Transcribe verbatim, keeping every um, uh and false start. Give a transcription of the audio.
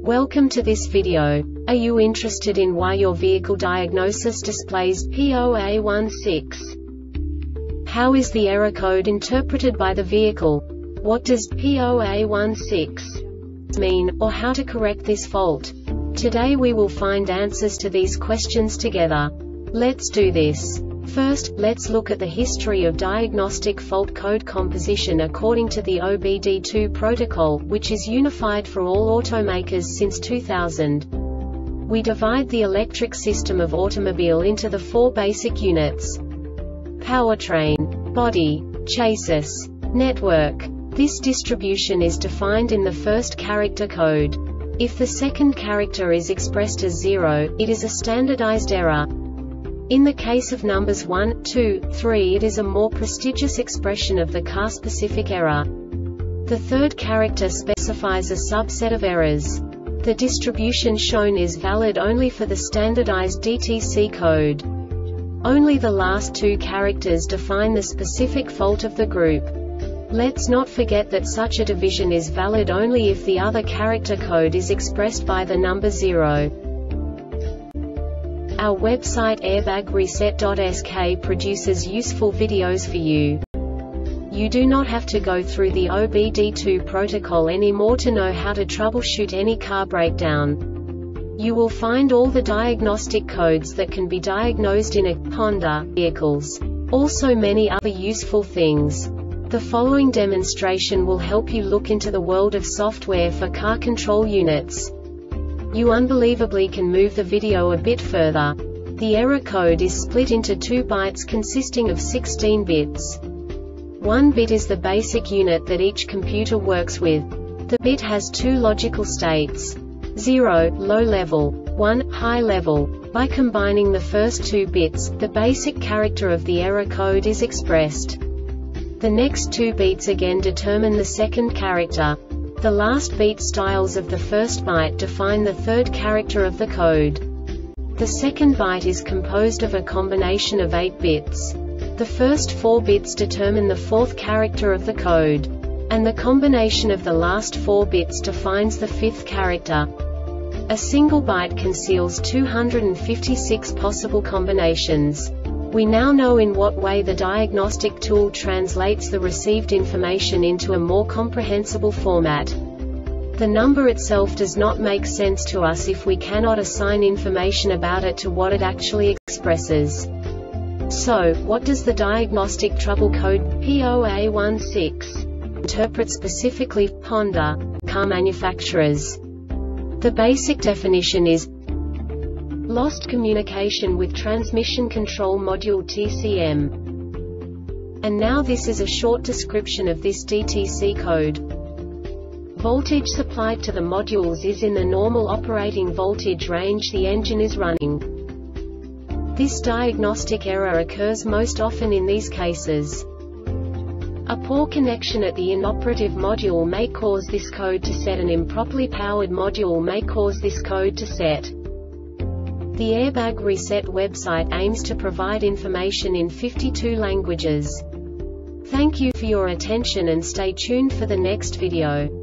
Welcome to this video. Are you interested in why your vehicle diagnosis displays P zero A one six? How is the error code interpreted by the vehicle? What does P zero A one six mean, or how to correct this fault? Today we will find answers to these questions together. Let's do this. First, let's look at the history of diagnostic fault code composition according to the O B D two protocol, which is unified for all automakers since two thousand. We divide the electric system of automobile into the four basic units: powertrain, body, chassis, network. This distribution is defined in the first character code. If the second character is expressed as zero, it is a standardized error. In the case of numbers one, two, three, it is a more prestigious expression of the car-specific error. The third character specifies a subset of errors. The distribution shown is valid only for the standardized D T C code. Only the last two characters define the specific fault of the group. Let's not forget that such a division is valid only if the other character code is expressed by the number zero. Our website airbag reset dot S K produces useful videos for you. You do not have to go through the O B D two protocol anymore to know how to troubleshoot any car breakdown. You will find all the diagnostic codes that can be diagnosed in a Honda vehicles. Also many other useful things. The following demonstration will help you look into the world of software for car control units. You unbelievably can move the video a bit further. The error code is split into two bytes consisting of sixteen bits. One bit is the basic unit that each computer works with. The bit has two logical states: zero, low level, one, high level. By combining the first two bits, the basic character of the error code is expressed. The next two bits again determine the second character. The last beat styles of the first byte define the third character of the code. The second byte is composed of a combination of eight bits. The first four bits determine the fourth character of the code. And the combination of the last four bits defines the fifth character. A single byte conceals two hundred fifty-six possible combinations. We now know in what way the diagnostic tool translates the received information into a more comprehensible format. The number itself does not make sense to us if we cannot assign information about it to what it actually expresses. So, what does the diagnostic trouble code P zero A one six interpret specifically for Honda car manufacturers? The basic definition is lost communication with transmission control module T C M. And now this is a short description of this D T C code. Voltage supplied to the modules is in the normal operating voltage range the engine is running. This diagnostic error occurs most often in these cases. A poor connection at the inoperative module may cause this code to set. An improperly powered module may cause this code to set. The Airbag Reset website aims to provide information in fifty-two languages. Thank you for your attention and stay tuned for the next video.